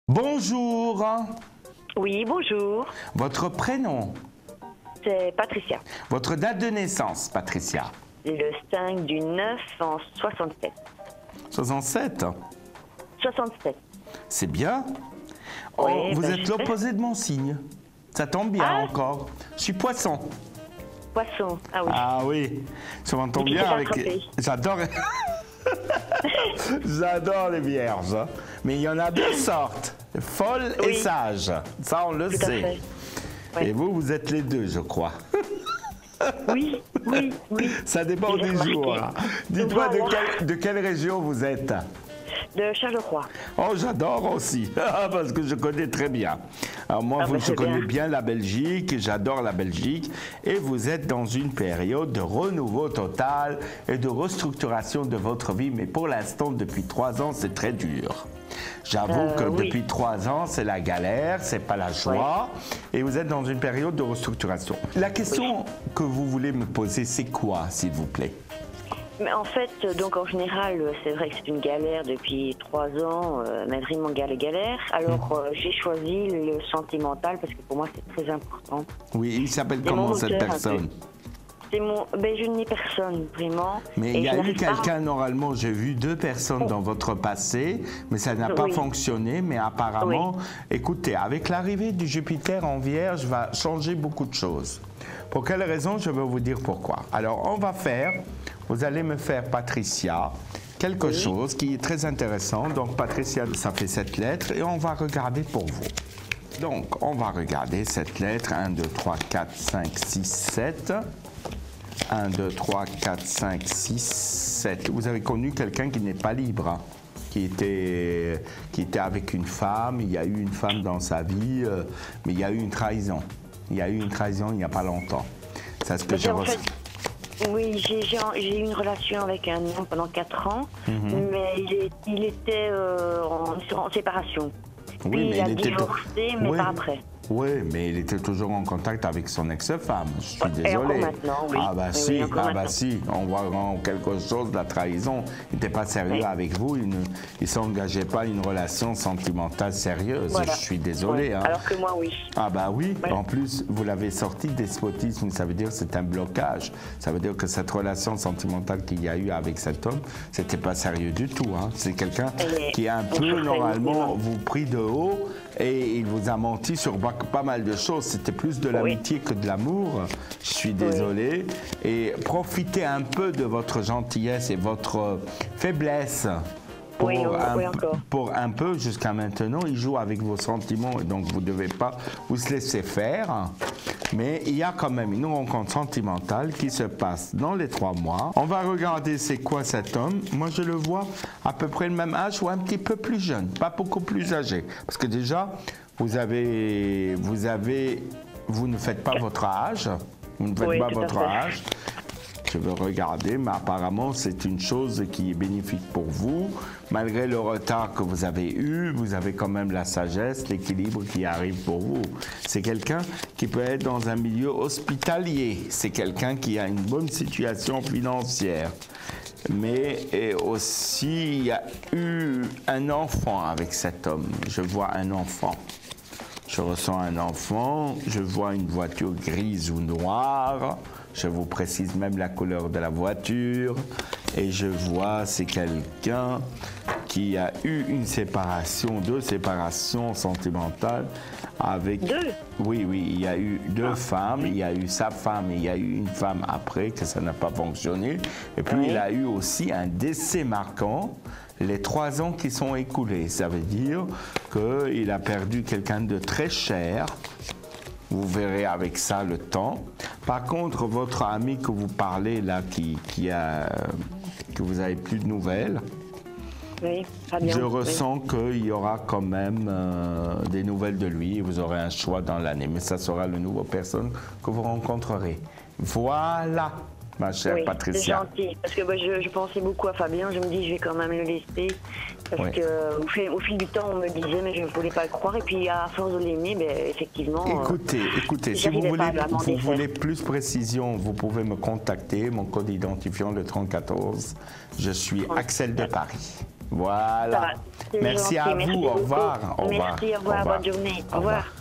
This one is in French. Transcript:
Bonjour. Oui, bonjour. Votre prénom? C'est Patricia. Votre date de naissance, Patricia? Le 5 du 9 en 67. 67? 67. C'est bien. Oui, Vous ben, êtes j'espère. l'opposé de mon signe. Ça tombe bien Ah. encore. Je suis poisson. Poisson. Ah oui. Ah oui, ça m'entend Et qui bien s'est avec... rattrapé. J'adore... J'adore les vierges. Mais il y en a deux sortes, folle et Oui. sage. Ça, on le Tout à sait. fait. Ouais. Et vous, vous êtes les deux, je crois. Oui, oui, oui. Ça dépend J'ai des remarqué. jours. Dites-moi Voilà. de quelle région vous êtes. De Charleroi. Oh, j'adore aussi, parce que je connais très bien. Alors moi, Ah, bah, je c'est connais bien. bien la Belgique, j'adore la Belgique, et vous êtes dans une période de renouveau total et de restructuration de votre vie, mais pour l'instant, depuis 3 ans, c'est très dur. J'avoue que oui. depuis 3 ans, c'est la galère, c'est pas la joie, et vous êtes dans une période de restructuration. La question que vous voulez me poser, c'est quoi, s'il vous plaît? Mais en fait, donc en général, c'est vrai que c'est une galère depuis 3 ans, mais vraiment galère. Alors j'ai choisi le sentimental parce que pour moi c'est très important. Oui, il s'appelle C'est mon comment cette moteur, un personne? C'est mon, ben je n'ai personne vraiment. Mais Et il y je a eu n'arrive pas- quelqu'un, normalement, j'ai vu 2 personnes dans votre passé, mais ça n'a pas Oui. fonctionné. Mais apparemment, écoutez, avec l'arrivée du Jupiter en Vierge, va changer beaucoup de choses. Pour quelle raison? Je vais vous dire pourquoi. Alors, on va faire, vous allez me faire, Patricia, quelque chose qui est très intéressant. Donc, Patricia, ça fait 7 lettres et on va regarder pour vous. Donc, on va regarder cette lettre. 1, 2, 3, 4, 5, 6, 7. 1, 2, 3, 4, 5, 6, 7. Vous avez connu quelqu'un qui n'est pas libre, hein, qui était avec une femme. Il y a eu une femme dans sa vie, mais il y a eu une trahison. Il y a eu une trahison il n'y a pas longtemps. C'est ce que j'ai En reçu. fait, oui, j'ai eu une relation avec un homme pendant 4 ans, mais il était en séparation. Oui, Puis mais il a il était divorcé, mais Oui. pas après. Oui, mais il était toujours en contact avec son ex-femme. Je suis Et désolé. encore maintenant, oui. Ah bah Oui, si, oui, encore maintenant. si. On voit en quelque chose de la trahison. Il n'était pas sérieux Oui. avec vous. Il ne s'engageait pas à une relation sentimentale sérieuse. Voilà. Je suis désolé. Ouais. Hein. Alors que moi, oui. Ah bah oui, Ouais. en plus, vous l'avez sorti despotisme, ça veut dire que c'est un blocage. Ça veut dire que cette relation sentimentale qu'il y a eu avec cet homme, c'était pas sérieux du tout. Hein. C'est quelqu'un Et qui a un on peu, souffrait normalement, énormément. vous pris de haut et il vous a menti sur pas mal de choses. C'était plus de l'amitié que de l'amour. Je suis désolé. Et profitez un peu de votre gentillesse et votre faiblesse. Oui, encore. Pour un peu, jusqu'à maintenant, il joue avec vos sentiments et donc vous ne devez pas vous laisser faire. Mais il y a quand même une rencontre sentimentale qui se passe dans les 3 mois. On va regarder c'est quoi cet homme. Moi, je le vois à peu près le même âge ou un petit peu plus jeune, pas beaucoup plus âgé. Parce que déjà, vous ne faites pas votre âge. Vous ne faites Oui, pas tout à votre fait. âge. Je veux regarder, mais apparemment, c'est une chose qui est bénéfique pour vous. Malgré le retard que vous avez eu, vous avez quand même la sagesse, l'équilibre qui arrive pour vous. C'est quelqu'un qui peut être dans un milieu hospitalier. C'est quelqu'un qui a une bonne situation financière. Mais aussi, il y a eu un enfant avec cet homme. Je vois un enfant. Je ressens un enfant, je vois une voiture grise ou noire, je vous précise même la couleur de la voiture, et je vois c'est quelqu'un qui a eu une séparation, 2 séparations sentimentales avec... 2? Oui, il y a eu 2 femmes, il y a eu sa femme et il y a eu une femme après que ça n'a pas fonctionné, et puis il a eu aussi un décès marquant. Les 3 ans qui sont écoulés, ça veut dire qu'il a perdu quelqu'un de très cher. Vous verrez avec ça le temps. Par contre, votre ami que vous parlez là, que vous n'avez plus de nouvelles, Oui, Fabien. je oui. ressens qu'il y aura quand même des nouvelles de lui et vous aurez un choix dans l'année. Mais ça sera le nouveau personne que vous rencontrerez. Voilà, ma chère Oui, c'est Patricia. gentil. Parce que je pensais beaucoup à Fabien. Je me dis, je vais quand même le laisser. Parce Oui. que au fil du temps, on me disait, mais je ne voulais pas le croire. Et puis, à force de l'aimer, ben, effectivement. Écoutez, si j'arrivais pas à m'en vous défaire. voulez plus précision, vous pouvez me contacter. Mon code identifiant, le 34. Je suis Axel de Paris. Voilà. Ça va, c'est Merci gentil. à Merci vous. Au beaucoup. revoir. Au revoir. Merci, au revoir. Bonne journée. Au revoir.